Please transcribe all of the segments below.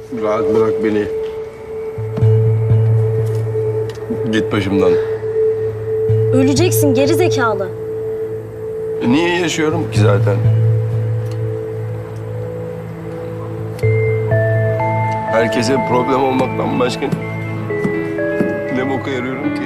Rahat bırak beni. Git başımdan. Öleceksin geri zekalı. Niye yaşıyorum ki zaten? Herkese problem olmaktan başka ne boka yarıyorum ki?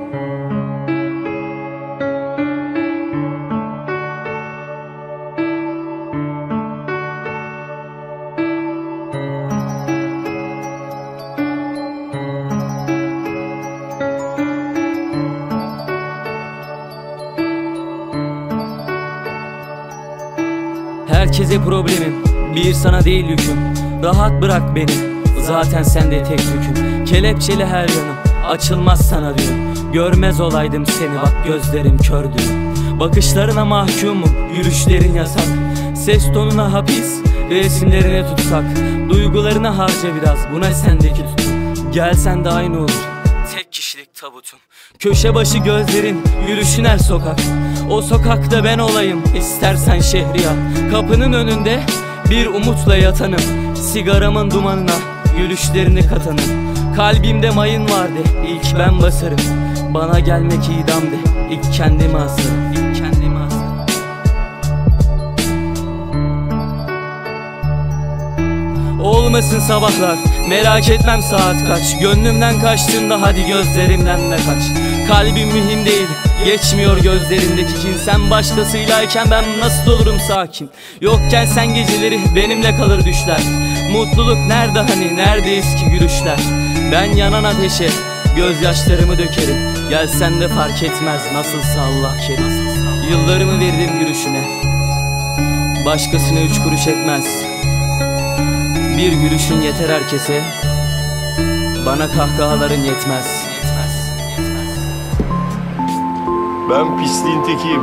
Herkese problemim, bir sana değil yüküm. Rahat bırak beni, zaten sende tek yüküm. Kelepçeli her yanım, açılmaz sana diyorum. Görmez olaydım seni, bak gözlerim kördü. Bakışlarına mahkumum, yürüyüşlerin yasak. Ses tonuna hapis, resimlerine tutsak. Duygularına harca biraz, buna sendeki tutun. Gelsen de aynı olur, tek kişilik tabutun. Köşe başı gözlerin, yürüyüşün her sokak. O sokakta ben olayım, istersen Şehriyar. Kapının önünde bir umutla yatanım. Sigaramın dumanına yürüyüşlerini katanım. Kalbimde mayın vardı, ilk ben basarım. Bana gelmek idam de, ilk kendimi asarım. İlk kendimi asarım. Olmasın sabahlar, merak etmem saat kaç. Gönlümden kaçtığında hadi gözlerimden de kaç. Kalbim mühim değil, geçmiyor gözlerindeki kin. Sen başkasıylayken ben nasıl olurum sakin? Yokken sen geceleri benimle kalır düşler. Mutluluk nerede hani, nerede eski gülüşler? Ben yanan ateşe gözyaşlarımı dökerim. Gelsen de fark etmez, nasılsa Allah kerim. Yıllarımı verdim gülüşüne, başkasına 3 kuruş etmez. Bir gülüşün yeter herkese, bana kahkahaların yetmez. Ben pisliğin tekiyim.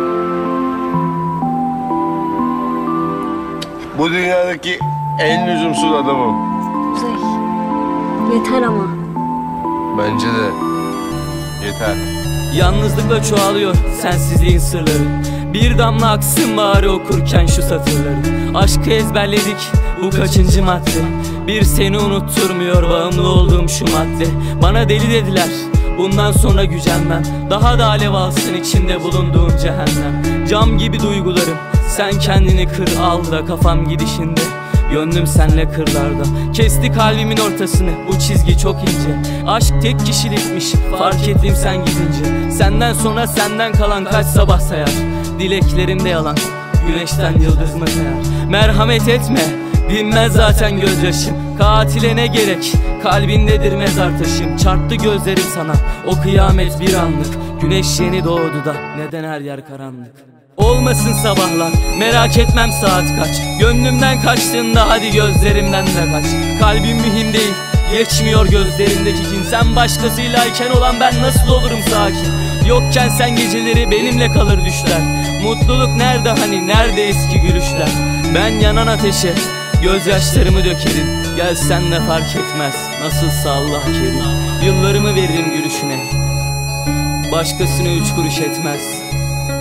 Bu dünyadaki en lüzumsuz adamım. Kuzey. Yeter ama. Bence de. Yeter. Yalnızlıkla çoğalıyor sensizliğin sırları. Bir damla aksın bari okurken şu satırları. Aşkı ezberledik, bu kaçıncı madde? Bir seni unutturmuyor bağımlı olduğum şu madde. Bana deli dediler, bundan sonra gücenmem. Daha da alev alsın içinde bulunduğum cehennem. Cam gibi duygularım, sen kendini kır al da kafam gidişinde. Gönlüm senle kırlarda, kesti kalbimin ortasını, bu çizgi çok ince. Aşk tek kişilikmiş, fark ettim sen gidince. Senden sonra senden kalan kaç sabah sayar. Dileklerim de yalan, güneşten yıldız mı kayar? Merhamet etme, dinmez zaten gözyaşım. Katile ne gerek, kalbindedir mezar taşım. Çarptı gözlerim sana, o kıyamet bir anlık. Güneş yeni doğdu da neden her yer karanlık? Olmasın sabahlar, merak etmem saat kaç. Gönlümden kaçtığında hadi gözlerimden de kaç. Kalbim mühim değil, geçmiyor gözlerindeki kin. Sen başkasıylayken olan ben nasıl olurum sakin? Yokken sen geceleri benimle kalır düşler. Mutluluk nerede hani, nerede eski gülüşler? Ben yanan ateşe gözyaşlarımı dökerim. Gelsen de fark etmez, nasılsa Allah kerim. Yıllarımı veririm gülüşüne, başkasına 3 kuruş etmez.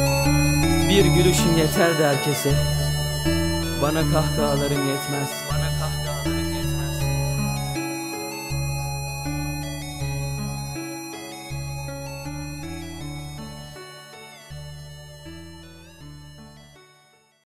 Bir gülüşün yeter de herkese, bana kahkahaların yetmez.